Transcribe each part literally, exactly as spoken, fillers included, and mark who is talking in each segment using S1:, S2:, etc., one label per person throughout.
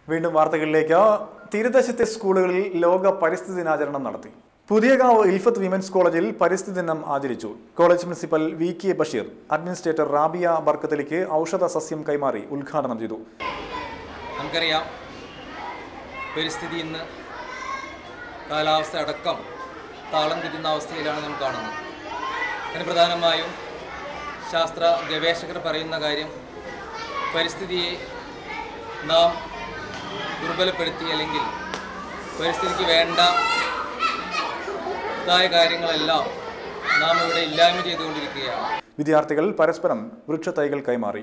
S1: വീണ്ടും വാർത്തകളിലേക്ക്. തീരദേശത്തെ സ്കൂളുകളിൽ ലോക പരിസ്ഥിതി ദിനാചരണം നടത്തി. പുതിയകാവ് ഇൽഫത്ത് വിമൻസ് കോളേജിൽ പരിസ്ഥിതി ദിനം ആചരിച്ചു. College principal V K Basheer administrator Rabiya ബർക്കത്തിലേക്ക് ഔഷധ സസ്യം കൈമാറി ഉദ്ഘാടനം ചെയ്തു.
S2: നമുക്കറിയാം, പരിസ്ഥിതി ഇന്ന് കാലാവസ്ഥ അടക്കം താളം തെറ്റുന്ന അവസ്ഥയിലാണ് നാം കാണുന്നത്. അതിന് പ്രധാനമായും ശാസ്ത്ര ഗവേഷകർ പറയുന്ന കാര്യം, പരിസ്ഥിതിയെ നാം ദുർബലപ്പെടുത്തി അല്ലെങ്കിൽ പരിസ്ഥിതിക്ക് വേണ്ട ഇതായ കാര്യങ്ങളെല്ലാം നാം ഇവിടെ ഇല്ലായ്മ ചെയ്തുകൊണ്ടിരിക്കുകയാണ്.
S1: വിദ്യാർത്ഥികൾ പരസ്പരം വൃക്ഷത്തൈകൾ കൈമാറി.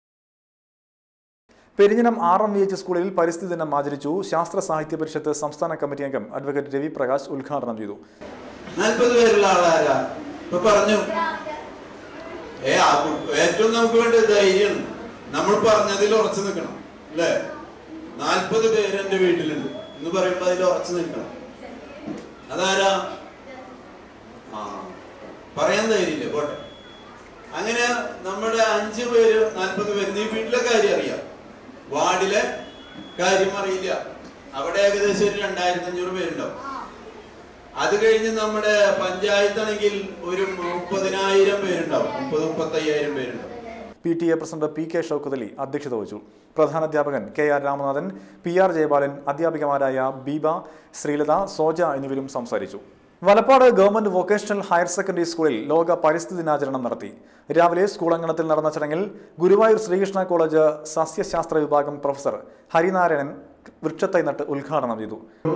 S1: Perinjanam R M V H സ്കൂളിൽ പരിസ്ഥിതി ദിനം ആചരിച്ചു. ശാസ്ത്ര സാഹിത്യ പരിഷത്ത് സംസ്ഥാന കമ്മിറ്റി അംഗം അഡ്വക്കേറ്റ് രവി പ്രകാശ് ഉദ്ഘാടനം ചെയ്തു.
S3: നാൽപ്പത് പേരുള്ള ആളാരാ പറഞ്ഞു, ഏ ഏറ്റവും നമുക്ക് വേണ്ട ധൈര്യം നമ്മൾ പറഞ്ഞതിൽ ഉറച്ചു നിൽക്കണം അല്ലേ. നാൽപ്പത് പേര് എന്റെ വീട്ടിലുണ്ട് എന്ന് പറയുമ്പോ അതിൽ ഉറച്ചു നിൽക്കണം. അതാരാ? ആ പറയാൻ ധൈര്യമില്ല, പോട്ടെ. അങ്ങനെ നമ്മുടെ അഞ്ചു പേര് നാൽപ്പത് പേര്. നീ വീട്ടിലെ കാര്യം അറിയാം, വാർഡിലെ കാര്യം അറിയില്ല. അവിടെ ഏകദേശം ഒരു രണ്ടായിരത്തി അഞ്ഞൂറ് പേരുണ്ടാവും. അത് കഴിഞ്ഞ് നമ്മുടെ പഞ്ചായത്താണെങ്കിൽ ഒരു മുപ്പതിനായിരം പേരുണ്ടാവും, മുപ്പത് മുപ്പത്തി അയ്യായിരം പേരുണ്ടാവും.
S1: P T A president P K Shoukath Ali അധ്യക്ഷത വഹിച്ചു. പ്രധാനാധ്യാപകൻ K R Ramanathan, P R Jayapalan, അധ്യാപികമാരായ ബീബ, ശ്രീലത, സോജ എന്നിവരും സംസാരിച്ചു. Valappad government vocational higher secondary സ്കൂളിൽ ലോക പരിസ്ഥിതി ദിനാചരണം നടത്തി. രാവിലെ സ്കൂൾ അങ്കണത്തിൽ നടന്ന ചടങ്ങിൽ ഗുരുവായൂർ ശ്രീകൃഷ്ണ കോളേജ് സസ്യശാസ്ത്ര വിഭാഗം പ്രൊഫസർ ഹരിനാരായണൻ വൃക്ഷത്തൈ നട്ട് ഉദ്ഘാടനം ചെയ്തു.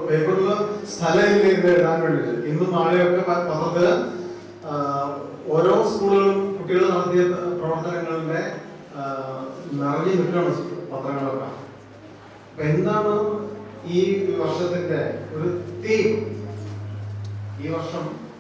S4: ഓരോ സ്കൂളുകളും കുട്ടികൾ നടത്തിയ പ്രവർത്തനങ്ങളുടെ നിറഞ്ഞു നിൽക്കുന്ന പത്രങ്ങളൊക്കെ. അപ്പൊ എന്താണ് ഈ വർഷത്തിന്റെ ഒരു തീം? ഈ വർഷം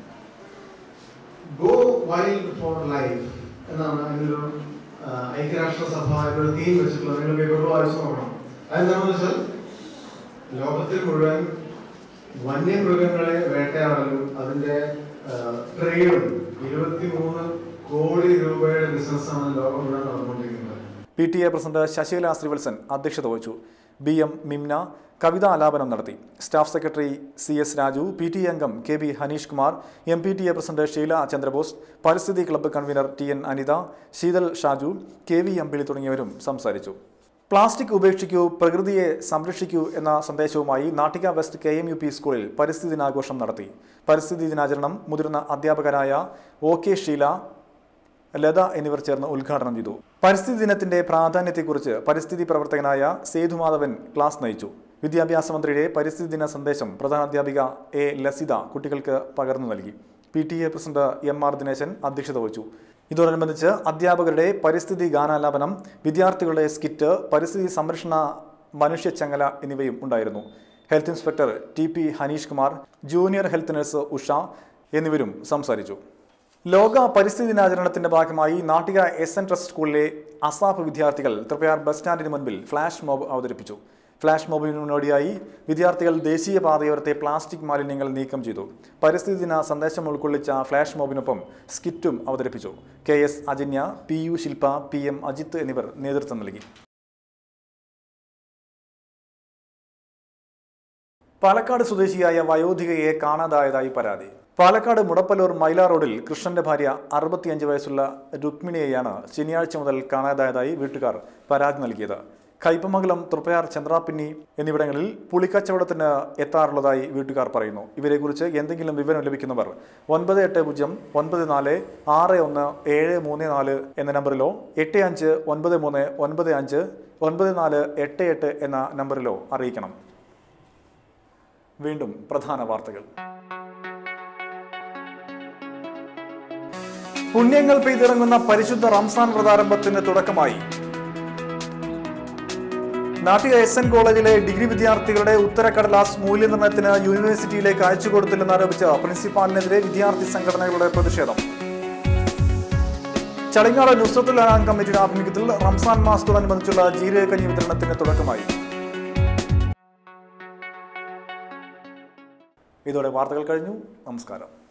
S4: ഗോ വൈൽഡ് ഫോർ ലൈഫ് എന്നാണ് അതിനൊരു ഐക്യരാഷ്ട്രസഭ ഒരു തീം വെച്ചിട്ടുള്ളത്. നിങ്ങൾ പേപ്പറിൽ വായിച്ചു നോക്കണം. അതെന്താണെന്ന് വെച്ചാൽ ലോകത്തിൽ മുഴുവൻ വന്യമൃഗങ്ങളെ വേട്ടയാടലും അതിന്റെ ട്രേഡും ഇരുപത്തിമൂന്ന് കോടി രൂപയുടെ ബിസിനസ്സാണ് ലോകം മുഴുവൻ നടന്നുകൊണ്ടിരിക്കുന്നത്.
S1: P T A president Sasikala Sreevalsan അധ്യക്ഷത വഹിച്ചു. ബി എം മിംന കവിതാ ആലാപനം നടത്തി. Staff secretary C S Raju, P T A അംഗം K B Haneesh Kumar, M P T A president Sheela Chandrabose, പരിസ്ഥിതി club convener T N Anitha, Sheethal Shaju, K V Ambili തുടങ്ങിയവരും സംസാരിച്ചു. പ്ലാസ്റ്റിക് ഉപേക്ഷിക്കൂ, പ്രകൃതിയെ സംരക്ഷിക്കൂ എന്ന സന്ദേശവുമായി Nattika west K M U P സ്കൂളിൽ പരിസ്ഥിതി ദിനാഘോഷം നടത്തി. പരിസ്ഥിതി ദിനാചരണം മുതിർന്ന അധ്യാപകരായ ഒ കെ ഷീല, ലത എന്നിവർ ചേർന്ന് ഉദ്ഘാടനം ചെയ്തു. പരിസ്ഥിതി ദിനത്തിന്റെ പ്രാധാന്യത്തെക്കുറിച്ച് പരിസ്ഥിതി പ്രവർത്തകനായ സേതുമാധവൻ ക്ലാസ് നയിച്ചു. വിദ്യാഭ്യാസ മന്ത്രിയുടെ പരിസ്ഥിതി ദിന സന്ദേശം പ്രധാനാധ്യാപിക എ ലസിത കുട്ടികൾക്ക് പകർന്നു നൽകി. P T A president M R Dineshan അധ്യക്ഷത വഹിച്ചു. ഇതോടനുബന്ധിച്ച് അധ്യാപകരുടെ പരിസ്ഥിതി ഗാനാലാപനം, വിദ്യാർത്ഥികളുടെ സ്കിറ്റ്, പരിസ്ഥിതി സംരക്ഷണ മനുഷ്യച്ചങ്ങല എന്നിവയും ഉണ്ടായിരുന്നു. Health inspector T P Haneesh Kumar, junior health nurse Usha എന്നിവരും സംസാരിച്ചു. ലോക പരിസ്ഥിതി ദിനാചരണത്തിന്റെ ഭാഗമായി നാട്ടിക എസ് എൻ ട്രസ്റ്റ് സ്കൂളിലെ അസാഫ് വിദ്യാർത്ഥികൾ തൃപ്പയാർ ബസ് സ്റ്റാൻഡിന് മുൻപിൽ ഫ്ലാഷ് മോബ് അവതരിപ്പിച്ചു. ഫ്ലാഷ് മോബിന് മുന്നോടിയായി വിദ്യാർത്ഥികൾ ദേശീയ പാതയോരത്തെ പ്ലാസ്റ്റിക് മാലിന്യങ്ങൾ നീക്കം ചെയ്തു. പരിസ്ഥിതി ദിന സന്ദേശം ഉൾക്കൊള്ളിച്ച ഫ്ലാഷ് മോബിനൊപ്പം സ്കിറ്റും അവതരിപ്പിച്ചു. K S Ajanya, P U Shilpa, P M Ajith എന്നിവർ നേതൃത്വം നൽകി. പാലക്കാട് സ്വദേശിയായ വയോധികയെ കാണാതായതായി പരാതി. പാലക്കാട് മുടപ്പല്ലൂർ മൈലാ റോഡിൽ കൃഷ്ണന്റെ ഭാര്യ അറുപത്തിയഞ്ച് വയസ്സുള്ള രുക്മിണിയെയാണ് ശനിയാഴ്ച മുതൽ കാണാതായതായി വീട്ടുകാർ പരാതി നൽകിയത്. കയ്പമംഗലം, തൃപ്പയാർ, ചന്ദ്രാപ്പിന്നി എന്നിവിടങ്ങളിൽ പുളിക്കച്ചവടത്തിന് എത്താറുള്ളതായി വീട്ടുകാർ പറയുന്നു. ഇവരെക്കുറിച്ച് എന്തെങ്കിലും വിവരം ലഭിക്കുന്നവർ ഒൻപത് എട്ട് പൂജ്യം ഒൻപത് നാല് ആറ് ഒന്ന് ഏഴ് മൂന്ന് നാല് എന്ന നമ്പറിലോ എട്ട് അഞ്ച് ഒൻപത് മൂന്ന് ഒൻപത് അഞ്ച് ഒൻപത് നാല് എട്ട് എട്ട് എന്ന നമ്പറിലോ അറിയിക്കണം. വീണ്ടും പ്രധാന വാർത്തകൾ. പുണ്യങ്ങൾ പെയ്തിറങ്ങുന്ന പരിശുദ്ധ റംസാൻ വ്രതാരംഭത്തിന് തുടക്കമായി. നാട്ടിക എസ് എൻ കോളേജിലെ ഡിഗ്രി വിദ്യാർത്ഥികളുടെ ഉത്തരക്കടലാസ് മൂല്യനിർണ്ണയത്തിന് യൂണിവേഴ്സിറ്റിയിലേക്ക് അയച്ചു കൊടുത്തില്ലെന്നാരോപിച്ച് പ്രിൻസിപ്പാളിനെതിരെ വിദ്യാർത്ഥി സംഘടനകളുടെ പ്രതിഷേധം. ചളിങ്ങാട് നുസ്രത്തുൽ അനാം കമ്മിറ്റിയുടെ ആഭിമുഖ്യത്തിൽ റംസാൻ മാസത്തോടനുബന്ധിച്ചുള്ള ജീരകക്കഞ്ഞി വിതരണത്തിന് തുടക്കമായി. ഇതോടെ വാർത്തകൾ കഴിഞ്ഞു. നമസ്കാരം.